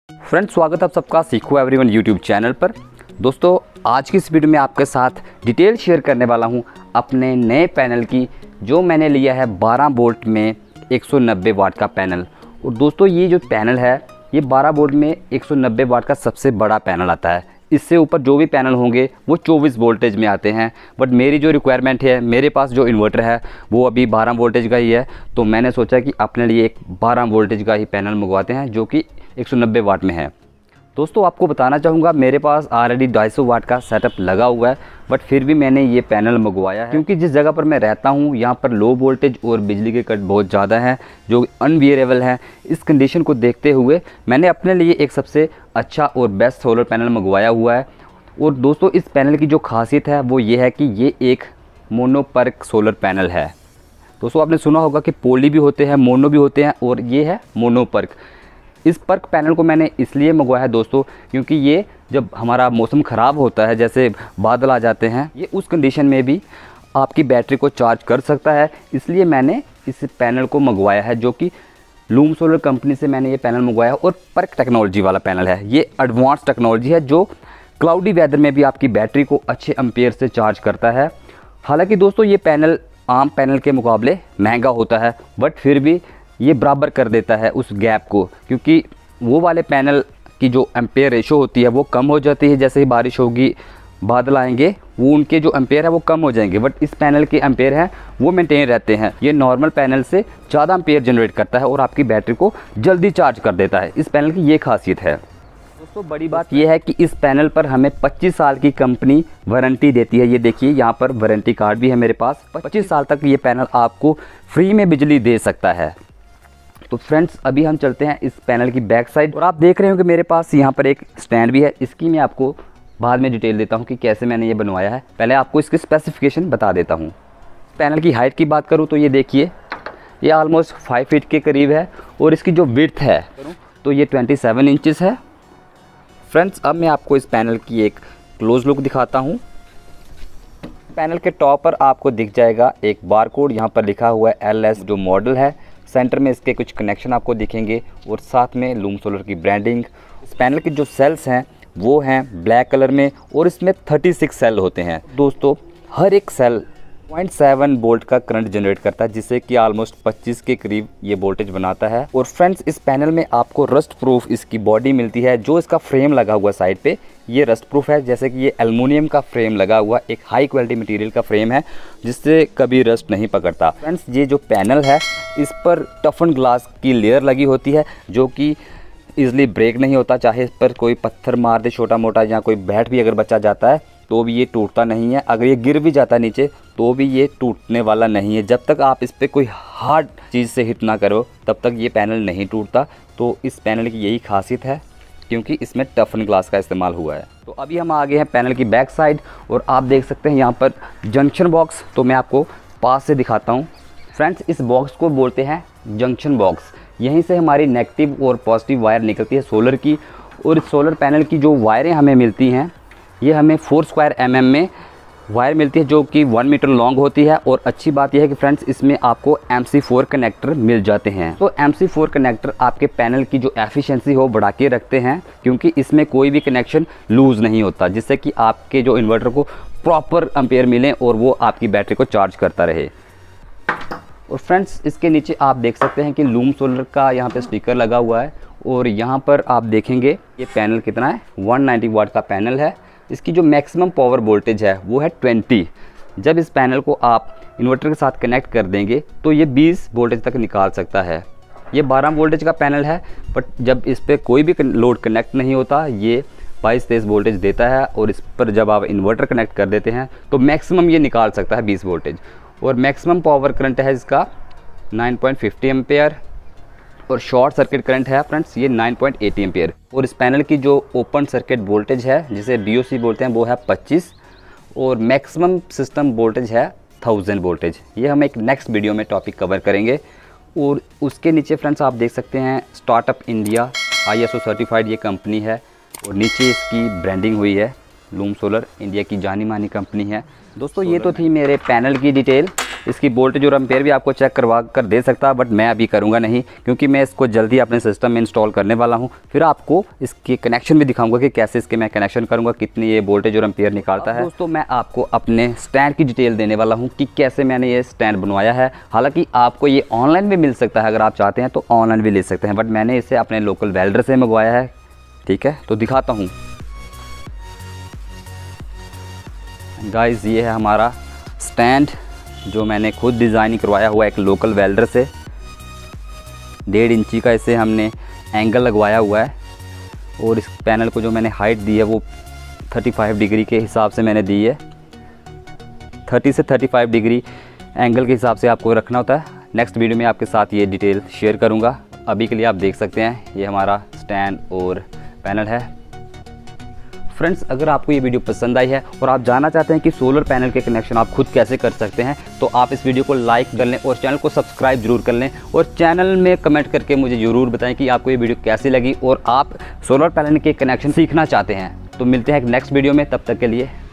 Friends, स्वागत है आप सबका सीखो एवरीवन यूट्यूब चैनल पर। दोस्तों, आज की इस वीडियो में आपके साथ डिटेल शेयर करने वाला हूं अपने नए पैनल की, जो मैंने लिया है 12 वोल्ट में 190 वाट का पैनल। और दोस्तों, ये जो पैनल है ये 12 वोल्ट में 190 वाट का सबसे बड़ा पैनल आता है। इससे ऊपर जो भी पैनल होंगे वो 24 वोल्टेज में आते हैं, बट मेरी जो रिक्वायरमेंट है, मेरे पास जो इन्वर्टर है वो अभी 12 वोल्टेज का ही है। तो मैंने सोचा कि अपने लिए एक 12 वोल्टेज का ही पैनल मंगवाते हैं जो कि 190 वाट में है। दोस्तों, आपको बताना चाहूँगा, मेरे पास ऑलरेडी 250 वाट का सेटअप लगा हुआ है, बट फिर भी मैंने ये पैनल मंगवाया है क्योंकि जिस जगह पर मैं रहता हूँ यहाँ पर लो वोल्टेज और बिजली के कट बहुत ज़्यादा हैं जो अनबियरेबल हैं। इस कंडीशन को देखते हुए मैंने अपने लिए एक सबसे अच्छा और बेस्ट सोलर पैनल मंगवाया हुआ है। और दोस्तों, इस पैनल की जो खासियत है वो ये है कि ये एक मोनोपर्क सोलर पैनल है। दोस्तों, आपने सुना होगा कि पोली भी होते हैं, मोनो भी होते हैं, और ये है मोनोपर्क। इस पर्क पैनल को मैंने इसलिए मंगवाया है दोस्तों, क्योंकि ये जब हमारा मौसम ख़राब होता है, जैसे बादल आ जाते हैं, ये उस कंडीशन में भी आपकी बैटरी को चार्ज कर सकता है। इसलिए मैंने इस पैनल को मंगवाया है, जो कि लूम सोलर कंपनी से मैंने ये पैनल मंगवाया है। और पर्क टेक्नोलॉजी वाला पैनल है। ये एडवांस टेक्नोलॉजी है जो क्लाउडी वेदर में भी आपकी बैटरी को अच्छे एम्पेयर से चार्ज करता है। हालाँकि दोस्तों, ये पैनल आम पैनल के मुकाबले महंगा होता है, बट फिर भी ये बराबर कर देता है उस गैप को, क्योंकि वो वाले पैनल की जो एम्पेयर रेशो होती है वो कम हो जाती है। जैसे ही बारिश होगी, बादल आएंगे, वो उनके जो एम्पेयर है वो कम हो जाएंगे, बट इस पैनल के एम्पेयर हैं वो मेंटेन रहते हैं। ये नॉर्मल पैनल से ज़्यादा एम्पेयर जनरेट करता है और आपकी बैटरी को जल्दी चार्ज कर देता है। इस पैनल की ये खासियत है। दोस्तों, बड़ी बात यह है कि इस पैनल पर हमें 25 साल की कंपनी वारंटी देती है। ये देखिए, यहाँ पर वारंटी कार्ड भी है मेरे पास। 25 साल तक ये पैनल आपको फ्री में बिजली दे सकता है। तो फ्रेंड्स, अभी हम चलते हैं इस पैनल की बैक साइड, और आप देख रहे हो कि मेरे पास यहाँ पर एक स्टैंड भी है। इसकी मैं आपको बाद में डिटेल देता हूँ कि कैसे मैंने ये बनवाया है। पहले आपको इसकी स्पेसिफिकेशन बता देता हूँ। पैनल की हाइट की बात करूँ तो ये देखिए, ये ऑलमोस्ट 5 फीट के करीब है, और इसकी जो विड्थ है तो ये 27 इंचेस है। फ्रेंड्स, अब मैं आपको इस पैनल की एक क्लोज लुक दिखाता हूँ। पैनल के टॉप पर आपको दिख जाएगा एक बारकोड, यहाँ पर लिखा हुआ है LS जो मॉडल है। सेंटर में इसके कुछ कनेक्शन आपको दिखेंगे, और साथ में लूम सोलर की ब्रांडिंग। इस पैनल के जो सेल्स हैं वो हैं ब्लैक कलर में, और इसमें 36 सेल होते हैं। दोस्तों, हर एक सेल 0.7 वोल्ट का करंट जनरेट करता है, जिससे कि ऑलमोस्ट 25 के करीब ये वोल्टेज बनाता है। और फ्रेंड्स, इस पैनल में आपको रस्ट प्रूफ इसकी बॉडी मिलती है। जो इसका फ्रेम लगा हुआ साइड पे, ये रस्ट प्रूफ है। जैसे कि ये एल्युमिनियम का फ्रेम लगा हुआ, एक हाई क्वालिटी मटेरियल का फ्रेम है, जिससे कभी रस्ट नहीं पकड़ता। फ्रेंड्स, ये जो पैनल है इस पर टफन ग्लास की लेयर लगी होती है, जो कि ईजिली ब्रेक नहीं होता। चाहे इस पर कोई पत्थर मार दे छोटा मोटा, या कोई बैट भी अगर बचा जाता है तो भी ये टूटता नहीं है। अगर ये गिर भी जाता है नीचे तो भी ये टूटने वाला नहीं है। जब तक आप इस पर कोई हार्ड चीज़ से हिट ना करो तब तक ये पैनल नहीं टूटता। तो इस पैनल की यही खासियत है, क्योंकि इसमें टफन ग्लास का इस्तेमाल हुआ है। तो अभी हम आ गए हैं पैनल की बैक साइड, और आप देख सकते हैं यहाँ पर जंक्शन बॉक्स। तो मैं आपको पास से दिखाता हूँ। फ्रेंड्स, इस बॉक्स को बोलते हैं जंक्शन बॉक्स। यहीं से हमारी नेगेटिव और पॉजिटिव वायर निकलती है सोलर की। और इस सोलर पैनल की जो वायरें हमें मिलती हैं, ये हमें 4 स्क्वायर mm में वायर मिलती है, जो कि 1 मीटर लॉन्ग होती है। और अच्छी बात यह है कि फ्रेंड्स, इसमें आपको MC4 कनेक्टर मिल जाते हैं। तो MC4 कनेक्टर आपके पैनल की जो एफिशिएंसी हो बढ़ा के रखते हैं, क्योंकि इसमें कोई भी कनेक्शन लूज़ नहीं होता, जिससे कि आपके जो इन्वर्टर को प्रॉपर एम्पेयर मिले और वो आपकी बैटरी को चार्ज करता रहे। और फ्रेंड्स, इसके नीचे आप देख सकते हैं कि लूम सोलर का यहाँ पे स्टिकर लगा हुआ है, और यहाँ पर आप देखेंगे ये पैनल कितना है, 190 वाट का पैनल है। इसकी जो मैक्सिमम पावर वोल्टेज है वो है 20। जब इस पैनल को आप इन्वर्टर के साथ कनेक्ट कर देंगे तो ये 20 वोल्टेज तक निकाल सकता है। ये 12 वोल्टेज का पैनल है, बट जब इस पर कोई भी लोड कनेक्ट नहीं होता ये 22-23 वोल्टेज देता है। और इस पर जब आप इन्वर्टर कनेक्ट कर देते हैं तो मैक्सिमम ये निकाल सकता है 20 वोल्टेज। और मैक्सिमम पावर करंट है इसका 9.50 एम्पेयर, और शॉर्ट सर्किट करंट है फ्रेंड्स ये 9.80 एम्पेयर। और इस पैनल की जो ओपन सर्किट वोल्टेज है, जिसे DOC बोलते हैं, वो है 25, और मैक्सिमम सिस्टम वोल्टेज है 1000 वोल्टेज। ये हम एक नेक्स्ट वीडियो में टॉपिक कवर करेंगे। और उसके नीचे फ्रेंड्स आप देख सकते हैं स्टार्टअप इंडिया ISO सर्टिफाइड ये कंपनी है, और नीचे इसकी ब्रांडिंग हुई है लूम सोलर, इंडिया की जानी मानी कंपनी है। दोस्तों, ये तो थी मेरे पैनल की डिटेल। इसकी वोल्टेज और एम्पेयर भी आपको चेक करवा कर दे सकता, बट मैं अभी करूँगा नहीं, क्योंकि मैं इसको जल्दी अपने सिस्टम में इंस्टॉल करने वाला हूँ। फिर आपको इसके कनेक्शन भी दिखाऊंगा कि कैसे इसके मैं कनेक्शन करूँगा, कितनी ये वोल्टेज और एम्पेयर निकालता है। दोस्तों मैं आपको अपने स्टैंड की डिटेल देने वाला हूँ कि कैसे मैंने ये स्टैंड बनवाया है। हालाँकि आपको ये ऑनलाइन भी मिल सकता है, अगर आप चाहते हैं तो ऑनलाइन भी ले सकते हैं, बट मैंने इसे अपने लोकल वेल्डर से मंगवाया है। ठीक है, तो दिखाता हूँ गाइस, ये है हमारा स्टैंड जो मैंने खुद डिज़ाइन करवाया हुआ एक लोकल वेल्डर से। 1.5 इंची का इसे हमने एंगल लगवाया हुआ है, और इस पैनल को जो मैंने हाइट दी है वो 35 डिग्री के हिसाब से मैंने दी है। 30 से 35 डिग्री एंगल के हिसाब से आपको रखना होता है। नेक्स्ट वीडियो में आपके साथ ये डिटेल शेयर करूँगा। अभी के लिए आप देख सकते हैं ये हमारा स्टैंड और पैनल है। फ्रेंड्स, अगर आपको ये वीडियो पसंद आई है और आप जानना चाहते हैं कि सोलर पैनल के कनेक्शन आप खुद कैसे कर सकते हैं, तो आप इस वीडियो को लाइक कर लें और चैनल को सब्सक्राइब जरूर कर लें, और चैनल में कमेंट करके मुझे ज़रूर बताएं कि आपको ये वीडियो कैसी लगी और आप सोलर पैनल के कनेक्शन सीखना चाहते हैं। तो मिलते हैं एक नेक्स्ट वीडियो में, तब तक के लिए